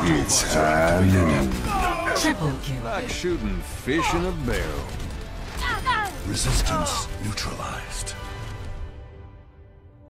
It's happening. Triple kill. Like shooting fish in a barrel. Resistance neutralized.